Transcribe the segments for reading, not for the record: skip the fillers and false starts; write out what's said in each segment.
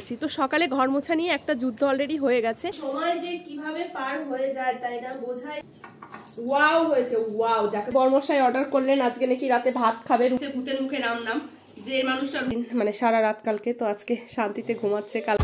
পেরেছি। তো সকালে ঘর মোছা নিয়ে একটা যুদ্ধ অলরেডি হয়ে গেছে। সময় যে কিভাবে পার হয়ে যায় তাই না বোঝায়। ওয়াও হয়েছে, ওয়াও। যাকে বর্মশাই অর্ডার করলেন আজকে নাকি রাতে ভাত খাবে, ভূতের মুখে নাম নাম যে মানুষটা মানে সারা রাত কালকে, তো আজকে শান্তিতে ঘুমাচ্ছে। কাল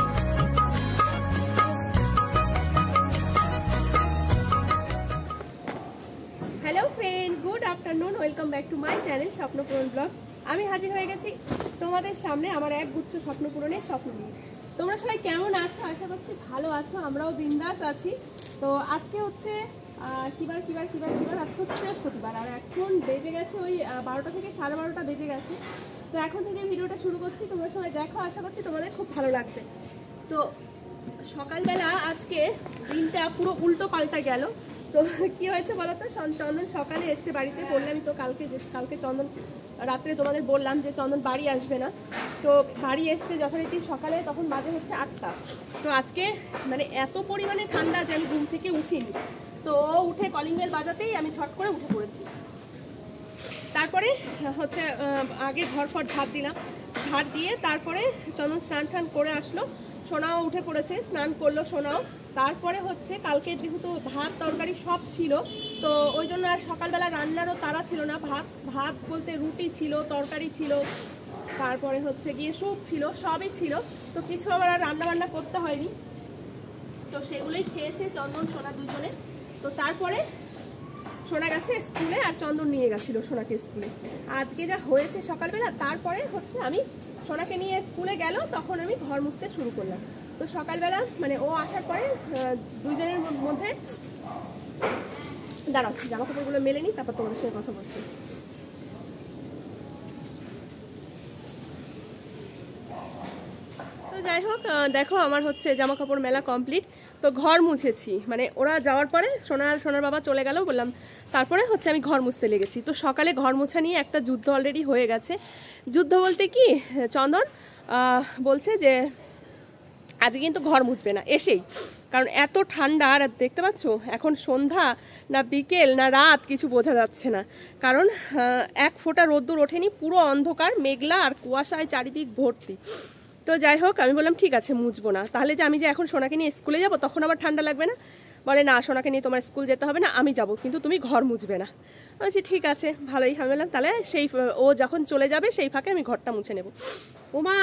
hello friend, good afternoon, welcome back to my channel Swapnapuran blog. আমি হাজির হয়ে গেছি তোমাদের সামনে আমার এক গুচ্ছ স্বপ্ন পূরণের স্বপ্ন নিয়ে। তোমরা সবাই কেমন আছো? আশা করছি ভালো আছো, আমরাও বিন্দাস আছি। তো আজকে হচ্ছে কিবার আজকে হচ্ছে বৃহস্পতিবার, আর এখন বেজে গেছে ওই 12টা থেকে 12:30 বেজে গেছে। তো এখন থেকে ভিডিওটা শুরু করছি, তোমরা সবাই দেখো, আশা করছি তোমাদের খুব ভালো লাগবে। তো সকালবেলা আজকে দিনটা পুরো উল্টো পাল্টা গেল। তো কি হয়েছে বলো তো, চন্দন সকালে এসছে বাড়িতে, বললামই তো কালকে চন্দন রাত্রে তোমাদের বললাম যে চন্দন বাড়ি আসবে না। তো বাড়ি এসছে যথারীতি সকালে, তখন বাজে হচ্ছে 8টা। তো আজকে মানে এত পরিমাণে ঠান্ডা যে আমি ঘুম থেকে উঠিনি। তো উঠে কলিং বেল বাজাতেই আমি ছট করে উঠে পড়েছি। তারপরে হচ্ছে আগে ঘর ফর ঝাড় দিলাম, ঝাড় দিয়ে তারপরে চন্দন স্নান টান করে আসলো, সোনাও উঠে পড়েছে, স্নান করলো সোনাও। তারপরে হচ্ছে কালকে যেহেতু ভাত তরকারি সব ছিল, তো ওই জন্য আর সকালবেলা রান্নারও তাড়া ছিল না। ভাত বলতে রুটি ছিল, তরকারি ছিল, তারপরে হচ্ছে গিয়ে স্যুপ ছিল, সবই ছিল। তো কিছু আমার আর রান্নাবান্না করতে হয়নি, তো সেগুলোই খেয়েছে চন্দন সোনা দুজনে। তো তারপরে সোনা গেছে স্কুলে, আর চন্দন নিয়ে গেছিল সোনাকে স্কুলে। আজকে যা হয়েছে সকালবেলা, তারপরে হচ্ছে আমি সোনাকে নিয়ে স্কুলে গেল, তখন আমি ঘর মুছতে শুরু করলাম। তো সকালবেলা মানে ও আসার পরে দুজনের মধ্যে দাঁড়াও, জামা কাপড়গুলো মেলে নিই, তারপর তোমাদের সঙ্গে কথা বলছি। তো যাই হোক, দেখো আমার হচ্ছে জামা কাপড় মেলা কমপ্লিট। তো ঘর মুছেছি, মানে ওরা যাওয়ার পরে সোনার বাবা চলে গেল বললাম, তারপরে হচ্ছে আমি ঘর মুছতে লেগেছি। তো সকালে ঘর মোছা নিয়ে একটা যুদ্ধ অলরেডি হয়ে গেছে। যুদ্ধ বলতে কি, চন্দন বলছে যে আজকে কিন্তু ঘর মুছবে না এসেই, কারণ এত ঠান্ডা। আর দেখতে পাচ্ছ এখন সন্ধ্যা না বিকেল না রাত কিছু বোঝা যাচ্ছে না, কারণ এক ফোঁটা রোদ্দুর ওঠেনি, পুরো অন্ধকার মেঘলা আর কুয়াশায় চারিদিক ভর্তি। তো যাই হোক আমি বললাম ঠিক আছে মুছবো না, তাহলে যে আমি যে এখন সোনাকে নিয়ে স্কুলে যাব তখন আমার ঠান্ডা লাগবে না। বলে না, সোনাকে নিয়ে তোমার স্কুল যেতে হবে না, আমি যাব, কিন্তু তুমি ঘর মুছবে না। আমি বলছি ঠিক আছে ভালোই। আমি বললাম তাহলে ও যখন চলে যাবে সেই ফাঁকে আমি ঘরটা মুছে নেব। ওমা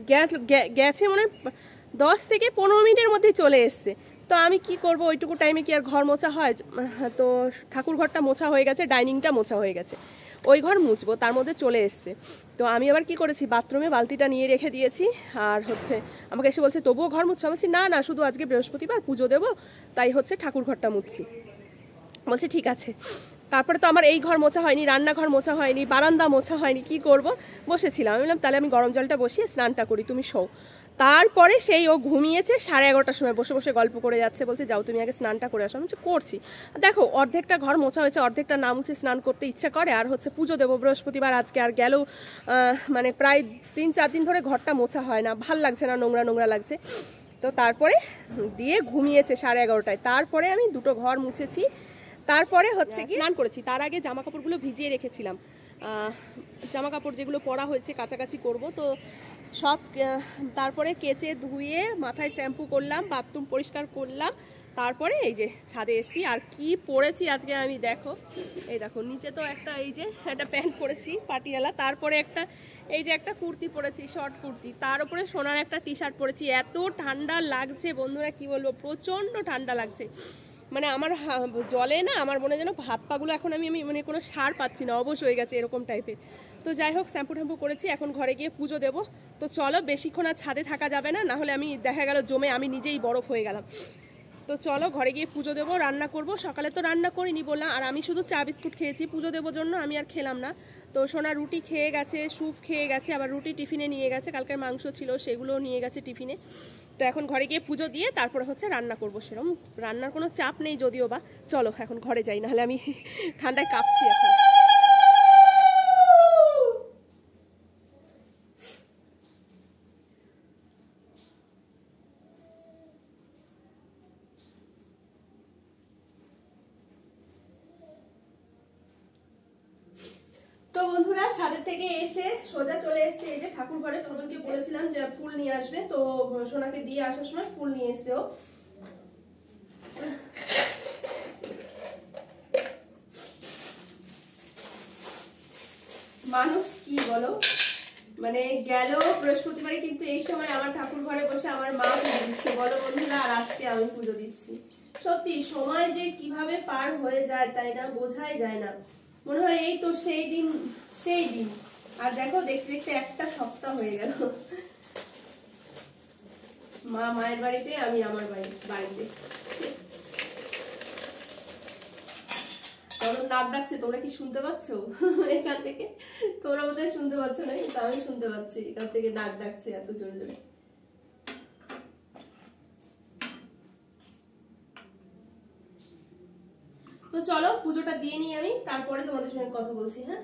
গেছে মনে 10 থেকে 15 মিনিটের মধ্যে চলে এসছে। তো আমি কি করব, ওইটুকু টাইমে কি আর ঘর মোছা হয়? তো ঠাকুর ঘরটা মোছা হয়ে গেছে, ডাইনিংটা মোছা হয়ে গেছে, ওই ঘর মুছবো, তার মধ্যে চলে এসছে। তো আমি আবার কি করেছি, বাথরুমে বালতিটা নিয়ে রেখে দিয়েছি। আর হচ্ছে আমাকে এসে বলছে তবুও ঘর মুছছো? বলছি না না, শুধু আজকে বৃহস্পতিবার পুজো দেবো, তাই হচ্ছে ঠাকুর ঘরটা মুছছি। বলছে ঠিক আছে। তারপরে তো আমার এই ঘর মোছা হয়নি, রান্নাঘর মোছা হয়নি, বারান্দা মোছা হয়নি, কি করব? বসেছিলাম। আমি বললাম তাহলে আমি গরম জলটা বসিয়ে স্নানটা করি, তুমি শো। তারপরে সেই ও ঘুমিয়েছে, 11:30টার সময় বসে বসে গল্প করে যাচ্ছে, বলছে যাও তুমি আগে স্নানটা করে আসো। আমি বলছি করছি। দেখো অর্ধেকটা ঘর মোছা হয়েছে, অর্ধেকটা না মুছে স্নান করতে ইচ্ছা করে। আর হচ্ছে পুজো দেবো বৃহস্পতিবার আজকে, আর গেলেও মানে প্রায় 3-4 দিন ধরে ঘরটা মোছা হয় না, ভাল লাগছে না, নোংরা নোংরা লাগছে। তো তারপরে দিয়ে ঘুমিয়েছে 11:30টায়। তারপরে আমি দুটো ঘর মুছেছি, তারপরে হচ্ছে কি স্নান করেছি। তার আগে জামা কাপড়গুলো ভিজিয়ে রেখেছিলাম, জামা কাপড় যেগুলো পরা হয়েছে কাচাকাচি করব, তো সব তারপরে কেচে ধুয়ে মাথায় শ্যাম্পু করলাম, বাথরুম পরিষ্কার করলাম, তারপরে এই যে ছাদে এসছি। আর কি পরেছি আজকে আমি দেখো, এই দেখো নিচে তো একটা এই যে একটা প্যান্ট পরেছি পাটিয়ালা, তারপরে একটা এই যে একটা কুর্তি পরেছি, শর্ট কুর্তি, তার উপরে সোনার একটা টি শার্ট পরেছি। এত ঠান্ডা লাগছে বন্ধুরা, কি বলবো, প্রচণ্ড ঠান্ডা লাগছে। মানে আমার জলে না, আমার মনে যেন হাত পাগুলো এখন আমি মানে কোনো সার পাচ্ছি না, অবশ হয়ে গেছে এরকম টাইপের। তো যাই হোক শ্যাম্পু ট্যাম্পু করেছি, এখন ঘরে গিয়ে পুজো দেবো। তো চলো, বেশিক্ষণ আর ছাদে থাকা যাবে না, নাহলে আমি দেখা গেল জমে আমি নিজেই বরফ হয়ে গেলাম। তো চলো ঘরে গিয়ে পুজো দেবো, রান্না করব। সকালে তো রান্না করিনি বললাম, আর আমি শুধু চা বিস্কুট খেয়েছি পুজো দেবোর জন্য, আমি আর খেলাম না। তো সোনা রুটি খেয়ে গেছে, স্যুপ খেয়ে গেছে, আবার রুটি টিফিনে নিয়ে গেছে, কালকের মাংস ছিল সেগুলোও নিয়ে গেছে টিফিনে। তো এখন ঘরে গিয়ে পুজো দিয়ে তারপরে হচ্ছে রান্না করব। সেরকম রান্নার কোনো চাপ নেই যদিও বা। চলো এখন ঘরে যাই, নাহলে আমি ঠান্ডায় কাঁপছি এখন। তো বন্ধুরা বন্ধুরা ছাদের থেকে এসে সোজা চলে এসেছে এই যে ঠাকুর ঘরে। তোমাদেরকে বলেছিলাম যে ফুল নিয়ে আসবে, তো সোনাকে দিয়ে আসার সময় ফুল নিয়ে এসছে ও। মানুষ কি বলো, মানে গেল বৃহস্পতিবারে, কিন্তু এই সময় আমার ঠাকুর ঘরে বসে আমার মা পুজো দিচ্ছে বলো বন্ধুরা, আর আজকে আমি পুজো দিচ্ছি। সত্যি সময় যে কিভাবে পার হয়ে যায় তাই না, বোঝাই যায় না। মনে হয় এই তো সেই দিন। আর দেখো দেখতে দেখতে একটা সপ্তাহ হয়ে গেল। মা মায়ের বাড়িতে, আমি আমার বাড়িতে। তখন নাক ডাকছে, তোমরা কি শুনতে পাচ্ছ? এখান থেকে তোমরা বোধহয় শুনতে পাচ্ছ না, কিন্তু আমি শুনতে পাচ্ছি এখান থেকে নাক ডাকছে এত জোরে জোরে। তো চলো পুজোটা দিয়ে নিই আমি, তারপরে তোমাদের সঙ্গে কথা বলছি। হ্যাঁ,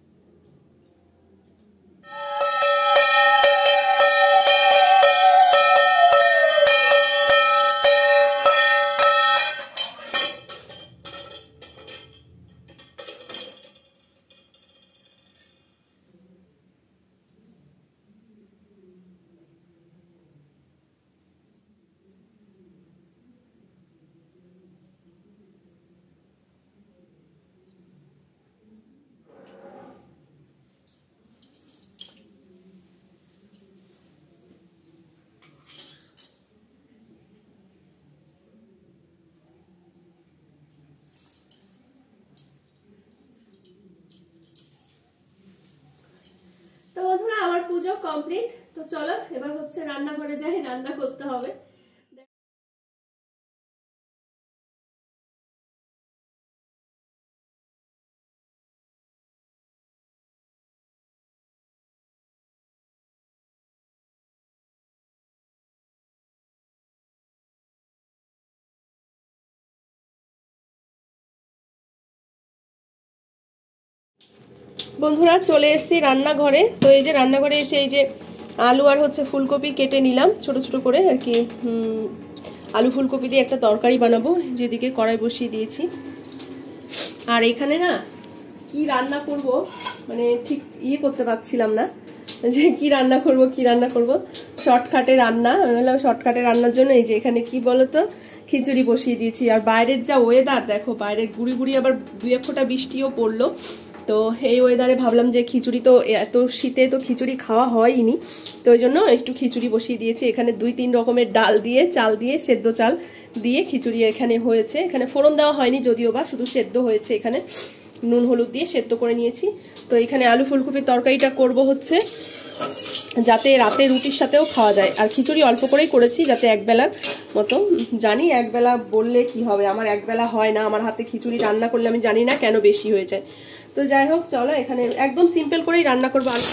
তো বন্ধুরা আমার পুজো কমপ্লিট। তো চলো এবার হচ্ছে রান্নাঘরে যাই, রান্না করতে হবে। বন্ধুরা চলে এসেছি রান্নাঘরে। তো এই যে রান্নাঘরে এসে এই যে আলু আর হচ্ছে ফুলকপি কেটে নিলাম ছোট ছোট করে আর কি। আলু ফুলকপি দিয়ে একটা তরকারি বানাবো, যেদিকে কড়াই বসিয়ে দিয়েছি। আর এখানে না কি রান্না করব মানে ঠিক করতে পারছিলাম না যে কি রান্না করব। শর্টকাটে রান্না, আমি বললাম শর্টকাটে রান্নার জন্য এই যে এখানে কি বলতো খিচুড়ি বসিয়ে দিয়েছি। আর বাইরের যা ওয়েদার দেখো, বাইরে গুড়ি গুড়ি আবার 2-1 ফোঁটা বৃষ্টিও পড়লো। তো এই ওয়েদারে ভাবলাম যে খিচুড়ি, তো এত শীতে তো খিচুড়ি খাওয়া হয়নি, তো ওই জন্য একটু খিচুড়ি বসিয়ে দিয়েছি। এখানে 2-3 রকমের ডাল দিয়ে, চাল দিয়ে, সেদ্ধ চাল দিয়ে খিচুড়ি এখানে হয়েছে। এখানে ফোড়ন দেওয়া হয়নি যদিও বা, শুধু সেদ্ধ হয়েছে। এখানে নুন হলুদ দিয়ে সেদ্ধ করে নিয়েছি। তো এখানে আলু ফুলকপির তরকারিটা করব হচ্ছে যাতে রাতে রুটির সাথেও খাওয়া যায়। আর খিচুড়ি অল্প করেই করেছি যাতে একবেলার মতো। জানি একবেলা বললে কি হবে, আমার একবেলা হয় না। আমার হাতে খিচুড়ি রান্না করলে আমি জানি না কেন বেশি হয়ে যায়। তো যাই হোক চলো, এখানে একদম সিম্পল করেই রান্না করবো আলু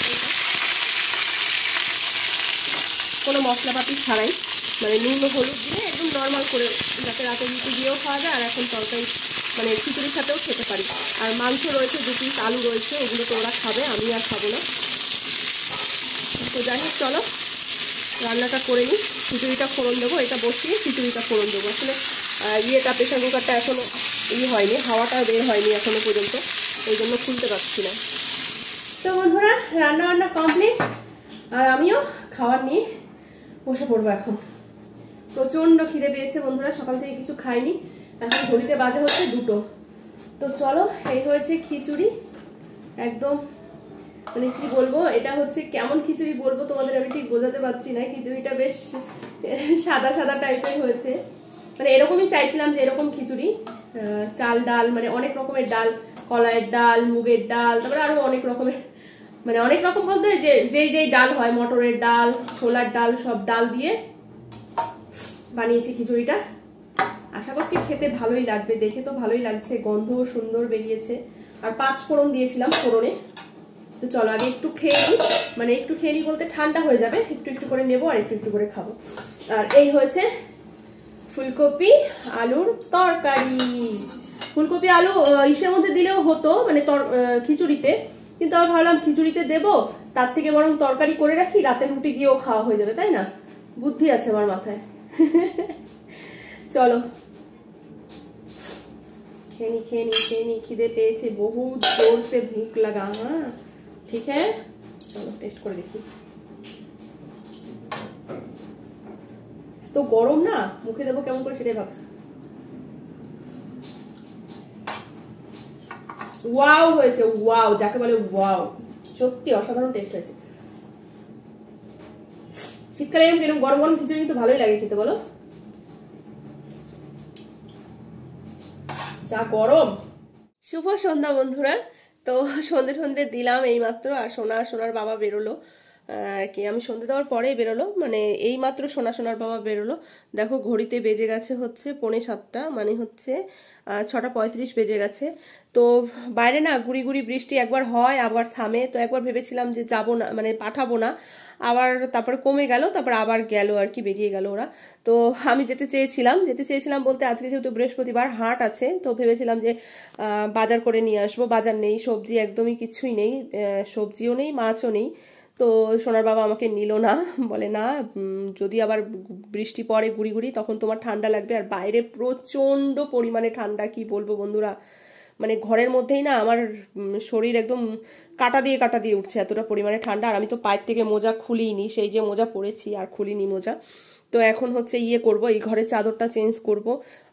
কোনো মশলাপাতি ছাড়াই, মানে নুন হলুদ দিয়ে একদম নর্মাল করে, যাতে রাতে রুটি দিয়েও খাওয়া যায় আর এখন তরকারি মানে খিচুড়ির সাথেও খেতে পারি। আর মাংস রয়েছে, 2 পিস আলু রয়েছে, ওগুলো তো ওরা খাবে, আমি আর খাবো না। তো যাই হোক চলো রান্নাটা করে নিই। খিচুড়িটা ফোড়ন দেবো, এটা বসিয়ে খিচুড়িটা ফোড়ন দেবো। আসলে প্রেসার কুকারটা এখনও হয়নি, হাওয়াটা বের হয়নি এখনো পর্যন্ত, ওই জন্য খুলতে পারছি না। তো বন্ধুরা রান্না বান্না কমপ্লিট, আর আমিও খাবার নিয়ে বসে পড়বো এখন। প্রচণ্ড খিদে পেয়েছে বন্ধুরা, সকাল থেকে কিছু খাইনি, এখন ঘড়িতে বাজে হচ্ছে 2টো। তো চলো এই হয়েছে খিচুড়ি, একদম মানে কি বলবো, এটা হচ্ছে কেমন খিচুড়ি বলবো তোমাদের আমি ঠিক বোঝাতে পারছি না। খিচুড়িটা বেশ সাদা সাদা টাইপের হয়েছে, মানে এরকমই চাইছিলাম যে এরকম খিচুড়ি, চাল ডাল মানে অনেক রকমের ডাল, কলাইয়ের ডাল, মুগের ডাল, তারপরে আরো অনেক রকমের, মানে অনেক রকম বলতে যেই ডাল হয়, মটরের ডাল, ছোলার ডাল, সব ডাল দিয়ে বানিয়েছি খিচুড়িটা। আশা করছি খেতে ভালোই লাগবে, দেখে তো ভালোই লাগছে, গন্ধও সুন্দর বেরিয়েছে। আর 5 ফোড়ন দিয়েছিলাম ফোড়নে। তো চলো আগে একটু খেয়ে নিই, মানে একটু খেয়ে নিই বলতে ঠান্ডা হয়ে যাবে, একটু একটু করে নেবো আর একটু একটু করে খাবো। আর এই হয়েছে ফুলকপি আলুর তরকারি। ফুলকপি আলু ইসের মধ্যে দিলেও হতো, মানে খিচুড়িতে, কিন্তু আমি ভাবলাম খিচুড়িতে দেবো তার থেকে বরং তরকারি করে রাখি, রাতে রুটি দিয়েও খাওয়া হয়ে যাবে, তাই না? বুদ্ধি আছে আমার মাথায়। চলো খেয়ে নি খিদে পেয়েছে বহুত জোর से भूख लगा। हाँ ठीक है चलो टेस्ट করে দেখি। তো গরম না মুখে দেবো কেমন করে সেটাই ভাবছি। ওয়াও হয়েছে, ওয়াও যাকে বলে ওয়াও, সত্যি অসাধারণ টেস্ট হয়েছে। শীতকালে এরকম গরম গরম খিচুড়ি তো ভালোই লাগে খেতে, বলো? যা গরম। শুভ সন্ধ্যা বন্ধুরা। তো সন্ধে দিলাম এইমাত্র, আর সোনার বাবা বেরোলো আর কি। আমি সন্ধে দেওয়ার পরেই বেরোলো, মানে এইমাত্র সোনার বাবা বেরোলো। দেখো ঘড়িতে বেজে গেছে হচ্ছে 6:45, মানে হচ্ছে 6:35 বেজে গেছে। তো বাইরে না গুড়ি গুড়ি বৃষ্টি একবার হয় আবার থামে। তো একবার ভেবেছিলাম যে যাবো না, মানে পাঠাবো না, আবার তারপরে কমে গেল, তারপর আবার গেল আর কি, বেরিয়ে গেল ওরা। তো আমি যেতে চেয়েছিলাম বলতে আজকে যেহেতু বৃহস্পতিবার হাট আছে, তো ভেবেছিলাম যে বাজার করে নিয়ে আসবো। বাজার নেই, সবজি একদমই কিছুই নেই, সবজিও নেই মাছও নেই। তো সোনার বাবা আমাকে নিল না, বলে না যদি আবার বৃষ্টি পড়ে গুড়ি গুড়ি তখন তোমার ঠান্ডা লাগবে। আর বাইরে প্রচণ্ড পরিমাণে ঠান্ডা, কি বলবো বন্ধুরা, মানে ঘরের মধ্যেই না আমার শরীর একদম কাটা দিয়ে উঠছে, এতটা পরিমাণে ঠান্ডা। আর আমি তো পায়ের থেকে মোজা খুলিনি, সেই যে মোজা পরেছি আর খুলিনি মোজা। তো এখন হচ্ছে করব, এই ঘরের চাদরটা চেঞ্জ করব।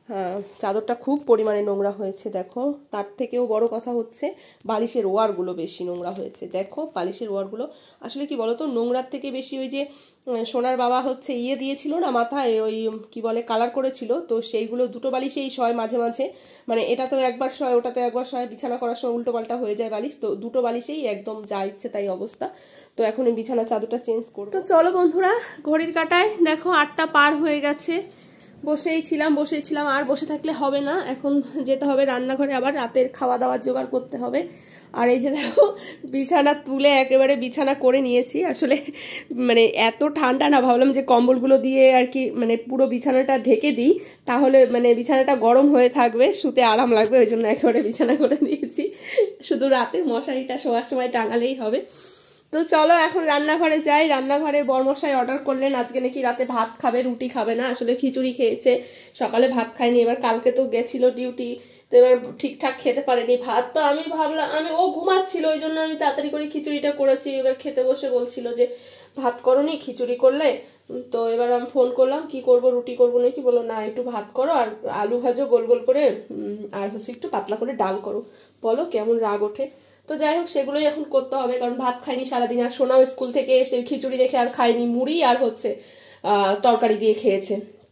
চাদরটা খুব পরিমাণে নোংরা হয়েছে দেখো। তার থেকেও বড় কথা হচ্ছে বালিশের ওয়ারগুলো বেশি নোংরা হয়েছে। দেখো বালিশের ওয়ারগুলো আসলে কি বলতো, নোংরার থেকে বেশি ওই যে সোনার বাবা হচ্ছে দিয়েছিল না মাথায়, ওই কি বলে কালার করেছিল, তো সেইগুলো দুটো বালিশেই শয় মাঝে মাঝে, মানে এটা তো একবার শয় ওটাতে একবার শয়, বিছানা করার সময় উল্টো পাল্টা হয়ে যায় বালিশ। তো দুটো বালিশেই একদম যা ইচ্ছে তাই অবস্থা। তো এখন এই বিছানার চাদরটা চেঞ্জ করব। তো চলো বন্ধুরা, ঘড়ির কাঁটায় দেখো 8টা পার হয়ে গেছে। বসেই ছিলাম আর বসে থাকলে হবে না, এখন যেতে হবে রান্নাঘরে, আবার রাতের খাওয়া দাওয়ার জোগাড় করতে হবে। আর এই যে দেখো বিছানা তুলে একেবারে বিছানা করে নিয়েছি। আসলে মানে এত ঠান্ডা না, ভাবলাম যে কম্বলগুলো দিয়ে আর কি মানে পুরো বিছানাটা ঢেকে দিই, তাহলে মানে বিছানাটা গরম হয়ে থাকবে, শুতে আরাম লাগবে, ওই জন্য একেবারে বিছানা করে দিয়েছি। শুধু রাতে মশারিটা শোয়ার সময় টাঙালেই হবে। তো চলো এখন রান্নাঘরে যাই। রান্নাঘরে বরমশাই অর্ডার করলেন, আজকে নাকি রাতে ভাত খাবে, রুটি খাবে না। আসলে খিচুড়ি খেয়েছে, সকালে ভাত খায়নি, এবার কালকে তো গেছিল ডিউটি, তো এবার ঠিকঠাক খেতে পারেনি ভাত। তো আমি ভাবলাম, ও ঘুমাচ্ছিল, ওই জন্য আমি তাড়াতাড়ি করে খিচুড়িটা করেছি। এবার খেতে বসে বলছিল যে ভাত করোনি, খিচুড়ি করলে। তো এবার আমি ফোন করলাম কি করব, রুটি করবো নাকি, বলো না একটু ভাত করো আর আলু ভাজো গোল গোল করে, আর হচ্ছে একটু পাতলা করে ডাল করো। বলো কেমন রাগ ওঠে। তো যাই হোক সেগুলোই এখন করতে হবে, কারণ ভাত খাইনি সারাদিন। আর সোনাও স্কুল থেকে এসে খিচুড়ি দেখে আর খায়নি, মুড়ি আর হচ্ছে তরকারি দিয়ে খেয়েছে।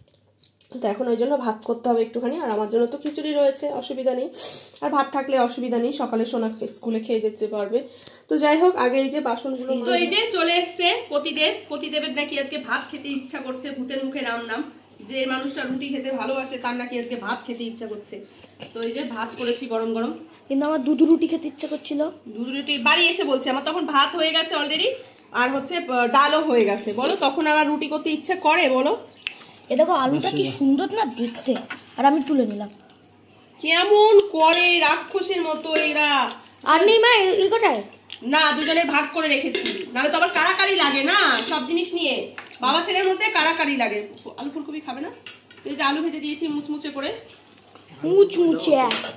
তো এখন ওই জন্য ভাত করতে হবে একটুখানি। আর আমার জন্য তো খিচুড়ি রয়েছে, অসুবিধা নেই। আর ভাত থাকলে অসুবিধা নেই, সকালে সোনা স্কুলে খেয়ে যেতে পারবে। তো যাই হোক আগে এই যে বাসনগুলো, তো এই যে চলে এসছে পতিদেবের নাকি আজকে ভাত খেতে ইচ্ছা করছে। ভূতের মুখে নাম যে মানুষটা রুটি খেতে ভালোবাসে তার নাকি আজকে ভাত খেতে ইচ্ছা করছে। তো এই যে ভাত করেছি গরম গরম, কিন্তু আমার দুধ রুটি খেতে ইচ্ছা করছিল। দুধ রুটি বাড়ি এসে বলছে, আমার তখন ভাত হয়ে গেছে অলরেডি, আর হচ্ছে ডালও হয়ে গেছে। বলো তখন আবার রুটি করতে ইচ্ছা করে বলো? এ দেখো আলুটা কি সুন্দর না দেখতে, আর আমি তুলে নিলাম। কেমন করে রাক্ষসের মতো এরা। আর নেই মা এই কোটায় না, দুজনের ভাগ করে রেখেছি, নাহলে তো আবার কারাকারি লাগে না সব জিনিস নিয়ে, বাবা ছেলের মধ্যে কারাকারি লাগে। আলু ফুলকপি খাবে না? এই যে আলু ভেজে দিয়েছি মুচমুচে করে, মুচমুচে।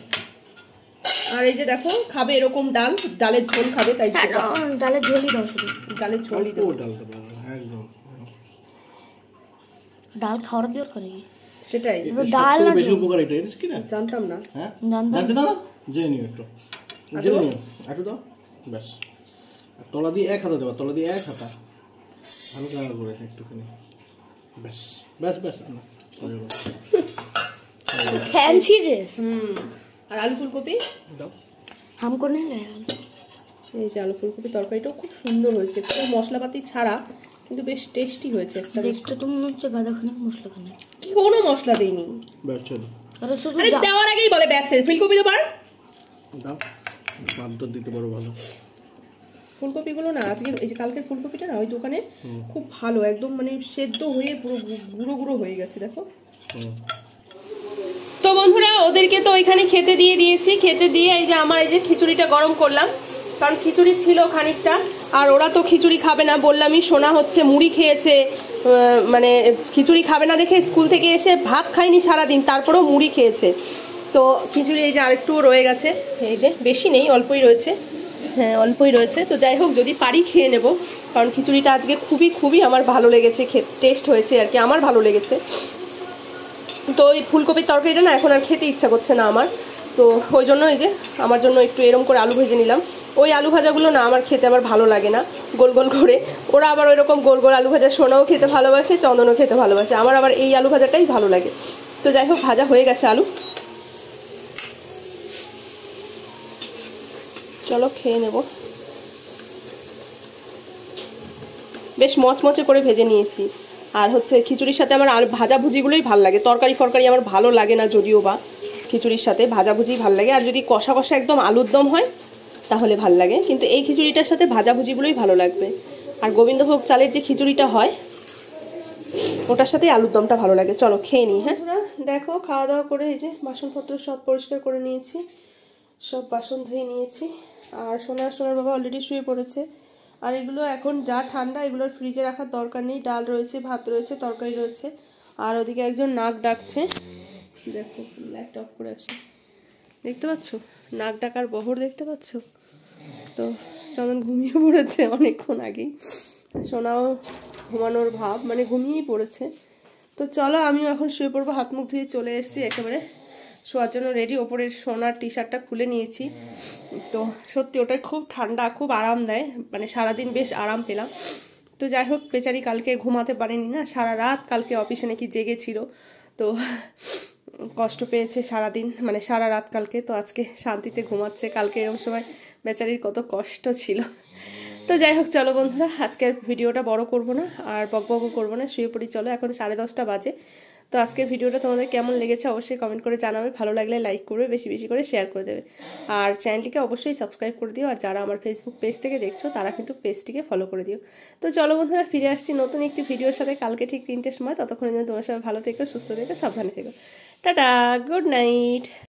আর এই যে দেখো খাবে এরকম ডালের ঝোল খাবে, তাই ডালের ঝোলই দাও, শুধু ডালের ঝোলই দাও। ডাল খাওয়ার দিওর করে সেটাই ডাল না বেশি উপকার এটা কি না জানতাম না। হ্যাঁ জানতে না, জেনে নিও একটু, জেনে নিও একটু দাও ব্যাস। তলা দিয়ে এক হাতা দেবা, তলা দিয়ে এক হাতা হালকা করে একটুখানি, ব্যাস ব্যাস ব্যাস না ফ্যান্সি ড্রেস। আর আলু ফুলকপি দাও হাম করে নিলে। এই যে আলু ফুলকপি তরকারিটাও খুব সুন্দর হয়েছে, খুব মশলাপাতি ছাড়া, কিন্তু বেশ টেস্টি হয়েছে। একটা দেখতে তো মনে হচ্ছে গাদাখানে মশলা খানে, কি কোনো মশলা দেইনি। ব্যাস চলো, আরে শুধু আরে দেওয়ার আগেই বলে ব্যাস ফুলকপি দেবার দাও, বাদ দিতে পারো ভালো। ফুলকপিগুলো না আজকে এই যে কালকের ফুলকপিটা না ওই দোকানে খুব ভালো, একদম মানে সেদ্ধ হয়ে পুরো গুঁড়ো গুঁড়ো হয়ে গেছে দেখো। তো বন্ধুরা ওদেরকে তো ওইখানে খেতে দিয়ে দিয়েছি, খেতে দিয়ে এই যে আমার এই যে খিচুড়িটা গরম করলাম, কারণ খিচুড়ি ছিল খানিকটা, আর ওরা তো খিচুড়ি খাবে না, বললামই সোনা হচ্ছে মুড়ি খেয়েছে, মানে খিচুড়ি খাবে না দেখে স্কুল থেকে এসে ভাত খায়নি সারাদিন, তারপরেও মুড়ি খেয়েছে। তো খিচুড়ি এই যে আরেকটু রয়ে গেছে, এই যে বেশি নেই, অল্পই রয়েছে, হ্যাঁ অল্পই রয়েছে। তো যাই হোক, যদি পারি খেয়ে নেব, কারণ খিচুড়িটা আজকে খুবই আমার ভালো লেগেছে, টেস্ট হয়েছে আর কি, আমার ভালো লেগেছে। তো ওই ফুলকপির তরকারিটা না এখন আর খেতে ইচ্ছা করছে না আমার, তো ওই জন্য এই যে আমার জন্য একটু এরম করে আলু ভেজে নিলাম। ওই আলু ভাজাগুলো না আমার খেতে আবার ভালো লাগে না, গোল গোল করে, ওরা আবার ওই রকম গোল গোল আলু ভাজা সোনাও খেতে ভালোবাসে, চন্দনও খেতে ভালোবাসে, আমার আবার এই আলু ভাজাটাই ভালো লাগে। তো যাই হোক, ভাজা হয়ে গেছে আলু, চলো খেয়ে নেব। বেশ মচমচে করে ভেজে নিয়েছি। আর হচ্ছে খিচুড়ির সাথে আমার ভাজাভুজিগুলোই ভালো লাগে, তরকারি ফরকারি আমার ভালো লাগে না যদিও বা, খিচুড়ির সাথে ভাজাভুজি ভালো লাগে। আর যদি কষা কষা একদম আলুর দম হয় তাহলে ভাল লাগে, কিন্তু এই খিচুড়িটার সাথে ভাজাভুজিগুলোই ভালো লাগবে। আর গোবিন্দভোগ চালের যে খিচুড়িটা হয় ওটার সাথেই আলুর দমটা ভালো লাগে। চলো খেয়ে নিই। হ্যাঁ দেখো, খাওয়া দাওয়া করে এই যে বাসনপত্র সব পরিষ্কার করে নিয়েছি, সব বাসন ধুয়ে নিয়েছি। আর সোনার বাবা অলরেডি শুয়ে পড়েছে। আর এগুলো এখন যা ঠান্ডা, এগুলো ফ্রিজে রাখার দরকার নেই, ডাল রয়েছে, ভাত রয়েছে, তরকারি রয়েছে। আর ওদিকে একজন নাক ডাকছে, দেখো লাইট অফ করে আছে, দেখতে পাচ্ছ নাক ডাকার বহর দেখতে পাচ্ছ। তো চন্দন ঘুমিয়ে পড়েছে অনেকক্ষণ আগেই, সোনাও ঘুমানোর ভাব, মানে ঘুমিয়েই পড়েছে। তো চলো আমিও এখন শুয়ে পড়বো, হাত মুখ ধুয়ে চলে এসেছি একেবারে শোয়ার জন্য রেডি। ওপরের সোনার টি শার্টটা খুলে নিয়েছি, তো সত্যি ওটা খুব ঠান্ডা, খুব আরাম দেয়, মানে সারাদিন বেশ আরাম পেলাম। তো যাই হোক, বেচারি কালকে ঘুমাতে পারেনি না, সারা রাত কালকে অফিসে নাকি জেগেছিল, তো কষ্ট পেয়েছে সারাদিন, মানে সারা রাত কালকে। তো আজকে শান্তিতে ঘুমাচ্ছে, কালকে এরকম সময় বেচারির কত কষ্ট ছিল। তো যাই হোক, চলো বন্ধুরা, আজকের ভিডিওটা বড় করব না আর বকবক করবো না, শুয়ে পড়ি চলো। এখন 10:30 বাজে। তো আজকের ভিডিওটা তোমাদের কেমন লেগেছে অবশ্যই কমেন্ট করে জানাবে, ভালো লাগলে লাইক করবে, বেশি বেশি করে শেয়ার করে দেবে, আর চ্যানেলটিকে অবশ্যই সাবস্ক্রাইব করে দিও। আর যারা আমার ফেসবুক পেজ থেকে দেখছো তারা কিন্তু পেজটিকে ফলো করে দিও। তো চলো বন্ধুরা, ফিরে আসছি নতুন একটি ভিডিওর সাথে কালকে ঠিক 3টের সময়। ততক্ষণের জন্য তোমার সবাই ভালো থেকো, সুস্থ থেকো, সাবধানে থেকো। Tata, good night.